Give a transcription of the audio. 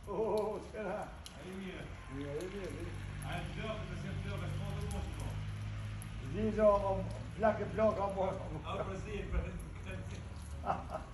Oh, será? Aí mira. Mira, mira. Aí dörren, das sind dörren vor dem Moskau. Die zo vlakke blok allemaal. Aber precies,